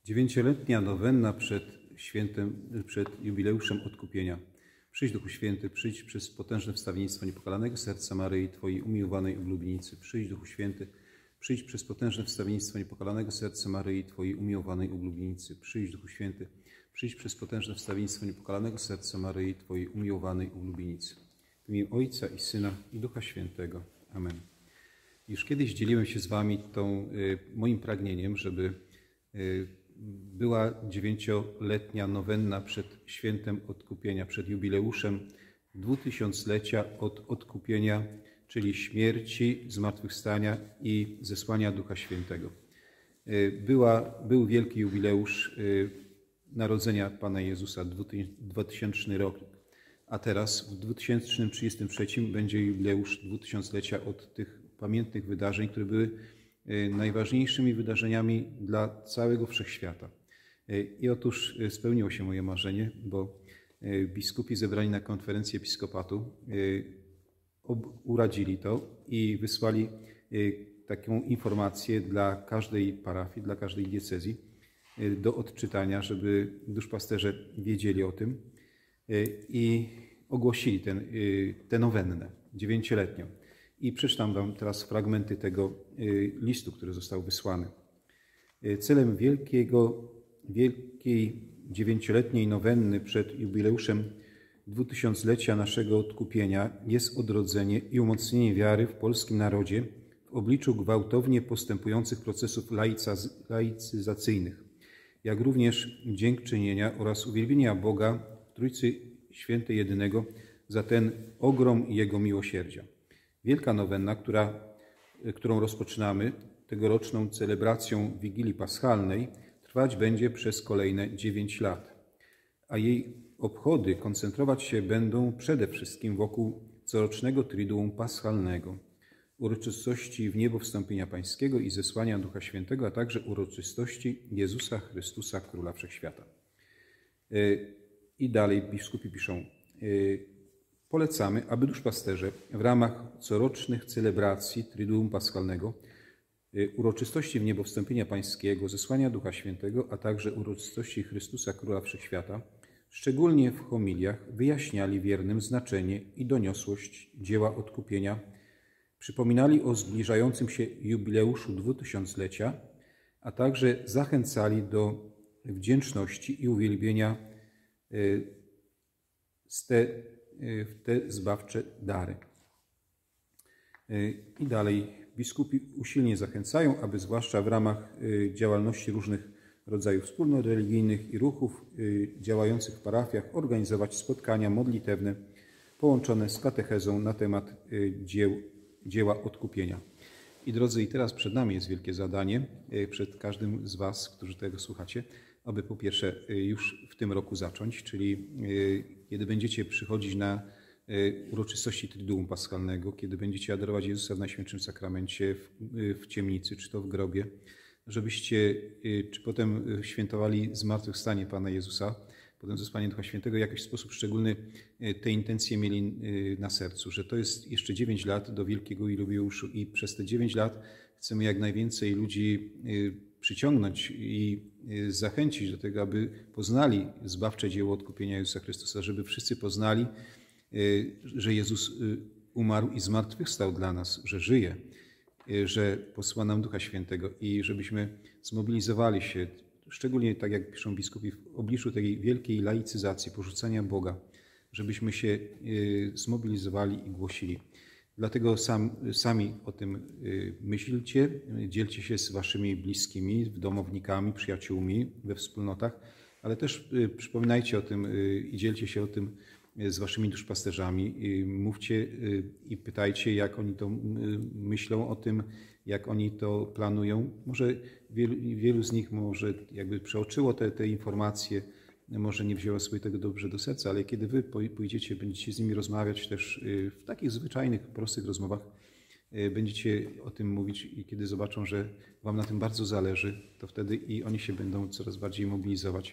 Dziewięcioletnia nowenna przed jubileuszem odkupienia. Przyjdź, Duchu Święty, przyjdź przez potężne wstawiennictwo niepokalanego serca Maryi, Twojej umiłowanej oblubienicy. Przyjdź, Duchu Święty, przyjdź przez potężne wstawiennictwo niepokalanego serca Maryi, Twojej umiłowanej oblubienicy. Przyjdź, Duchu Święty, przyjdź przez potężne wstawiennictwo niepokalanego serca Maryi, Twojej umiłowanej oblubienicy. W imię Ojca i Syna i Ducha Świętego. Amen. Już kiedyś dzieliłem się z Wami moim pragnieniem, żeby była dziewięcioletnia nowenna przed świętem odkupienia, przed jubileuszem 2000-lecia od odkupienia, czyli śmierci, zmartwychwstania i zesłania Ducha Świętego. Był wielki jubileusz narodzenia Pana Jezusa, 2000 rok, a teraz w 2033 będzie jubileusz 2000-lecia od tych pamiętnych wydarzeń, które były najważniejszymi wydarzeniami dla całego wszechświata. I otóż spełniło się moje marzenie, bo biskupi zebrani na konferencję episkopatu uradzili to i wysłali taką informację dla każdej parafii, dla każdej diecezji do odczytania, żeby duszpasterze wiedzieli o tym i ogłosili tę nowennę, 9-letnią. I przeczytam Wam teraz fragmenty tego listu, który został wysłany. Celem wielkiej 9-letniej nowenny przed jubileuszem 2000-lecia naszego odkupienia jest odrodzenie i umocnienie wiary w polskim narodzie w obliczu gwałtownie postępujących procesów laicyzacyjnych, jak również dziękczynienia oraz uwielbienia Boga Trójcy Świętej Jedynego za ten ogrom Jego miłosierdzia. Wielka nowenna, którą rozpoczynamy tegoroczną celebracją Wigilii Paschalnej, trwać będzie przez kolejne 9 lat, a jej obchody koncentrować się będą przede wszystkim wokół corocznego Triduum Paschalnego, uroczystości wniebowstąpienia Pańskiego i zesłania Ducha Świętego, a także uroczystości Jezusa Chrystusa, Króla Wszechświata. I dalej biskupi piszą: polecamy, aby duszpasterze w ramach corocznych celebracji Triduum Paschalnego, uroczystości wniebowstąpienia Pańskiego, zesłania Ducha Świętego, a także uroczystości Chrystusa Króla Wszechświata, szczególnie w homiliach wyjaśniali wiernym znaczenie i doniosłość dzieła odkupienia, przypominali o zbliżającym się jubileuszu 2000-lecia, a także zachęcali do wdzięczności i uwielbienia w te zbawcze dary. I dalej biskupi usilnie zachęcają, aby zwłaszcza w ramach działalności różnych rodzajów wspólnot religijnych i ruchów działających w parafiach organizować spotkania modlitewne połączone z katechezą na temat dzieła odkupienia. I drodzy, i teraz przed nami jest wielkie zadanie, przed każdym z Was, którzy tego słuchacie, aby po pierwsze już w tym roku zacząć, czyli kiedy będziecie przychodzić na uroczystości Triduum Paschalnego, kiedy będziecie adorować Jezusa w Najświętszym Sakramencie, w ciemnicy, czy to w grobie, żebyście, czy potem świętowali zmartwychwstanie Pana Jezusa, potem zesłanie Ducha Świętego, w jakiś sposób szczególny te intencje mieli na sercu, że to jest jeszcze 9 lat do wielkiego jubileuszu i przez te 9 lat chcemy jak najwięcej ludzi przyciągnąć i zachęcić do tego, aby poznali zbawcze dzieło odkupienia Jezusa Chrystusa, żeby wszyscy poznali, że Jezus umarł i zmartwychwstał dla nas, że żyje, że posła nam Ducha Świętego i żebyśmy zmobilizowali się, szczególnie tak jak piszą biskupi, w obliczu tej wielkiej laicyzacji, porzucania Boga, żebyśmy się zmobilizowali i głosili. Dlatego sami o tym myślcie, dzielcie się z waszymi bliskimi, domownikami, przyjaciółmi we wspólnotach, ale też przypominajcie o tym i dzielcie się o tym z waszymi duszpasterzami. Mówcie i pytajcie, jak oni to myślą o tym, jak oni to planują. Może wielu z nich może jakby przeoczyło te informacje, może nie wzięło sobie tego dobrze do serca, ale kiedy wy pójdziecie, będziecie z nimi rozmawiać też w takich zwyczajnych, prostych rozmowach, będziecie o tym mówić i kiedy zobaczą, że wam na tym bardzo zależy, to wtedy i oni się będą coraz bardziej mobilizować.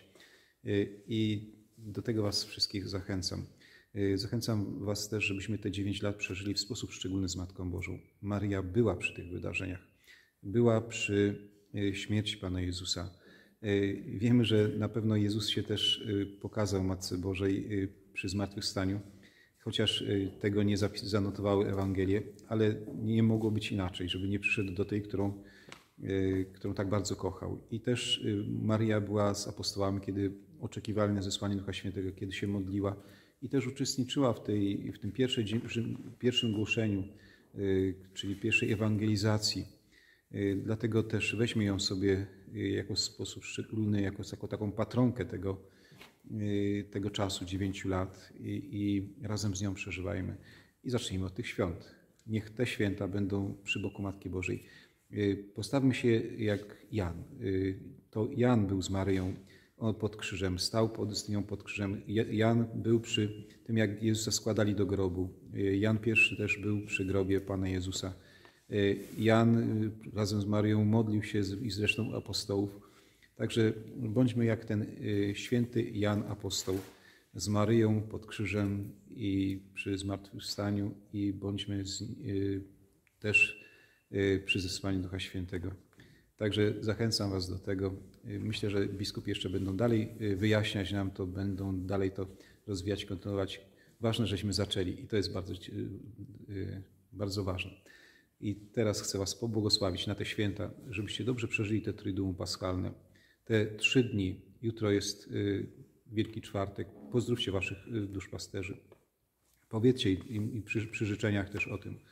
I do tego was wszystkich zachęcam. Zachęcam was też, żebyśmy te 9 lat przeżyli w sposób szczególny z Matką Bożą. Maria była przy tych wydarzeniach. Była przy śmierci Pana Jezusa. Wiemy, że na pewno Jezus się też pokazał Matce Bożej przy zmartwychwstaniu, chociaż tego nie zanotowały Ewangelie, ale nie mogło być inaczej, żeby nie przyszedł do tej, którą tak bardzo kochał. I też Maria była z apostołami, kiedy oczekiwali na zesłanie Ducha Świętego, kiedy się modliła i też uczestniczyła w tym pierwszym głoszeniu, czyli pierwszej ewangelizacji. Dlatego też weźmy ją sobie jako sposób szczególny, jako taką patronkę tego czasu, 9 lat i razem z nią przeżywajmy. I zacznijmy od tych świąt. Niech te święta będą przy boku Matki Bożej. Postawmy się jak Jan. To Jan był z Maryją pod krzyżem, stał z nią pod krzyżem. Jan był przy tym, jak Jezusa składali do grobu. Jan pierwszy też był przy grobie Pana Jezusa. Jan razem z Maryją modlił się i z resztą apostołów. Także bądźmy jak ten święty Jan apostoł z Maryją pod krzyżem i przy zmartwychwstaniu i bądźmy też przy zesłaniu Ducha Świętego. Także zachęcam Was do tego. Myślę, że biskupi jeszcze będą dalej wyjaśniać nam to, będą dalej to rozwijać, kontynuować. Ważne, żeśmy zaczęli i to jest bardzo, bardzo ważne. I teraz chcę Was pobłogosławić na te święta, żebyście dobrze przeżyli te Triduum Paschalne. Te 3 dni, jutro jest Wielki Czwartek, pozdrówcie Waszych duszpasterzy. Powiedzcie im przy życzeniach też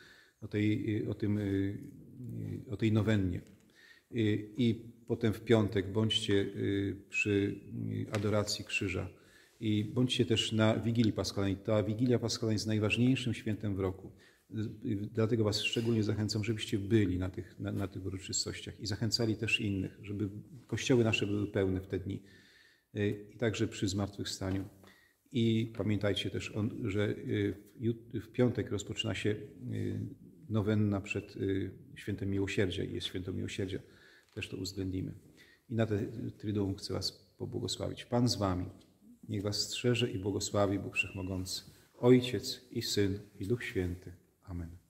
o tej nowennie. I potem w piątek bądźcie przy adoracji krzyża i bądźcie też na Wigilii Paschalnej. Ta Wigilia Paschalna jest najważniejszym świętem w roku. Dlatego Was szczególnie zachęcam, żebyście byli na tych uroczystościach i zachęcali też innych, żeby kościoły nasze były pełne w te dni i także przy zmartwychwstaniu. I pamiętajcie też, że w piątek rozpoczyna się nowenna przed Świętem Miłosierdzia i jest Święto Miłosierdzia. Też to uwzględnimy. I na te Triduum chcę Was pobłogosławić. Pan z Wami. Niech Was strzeże i błogosławi Bóg Wszechmogący, Ojciec i Syn i Duch Święty. Amen.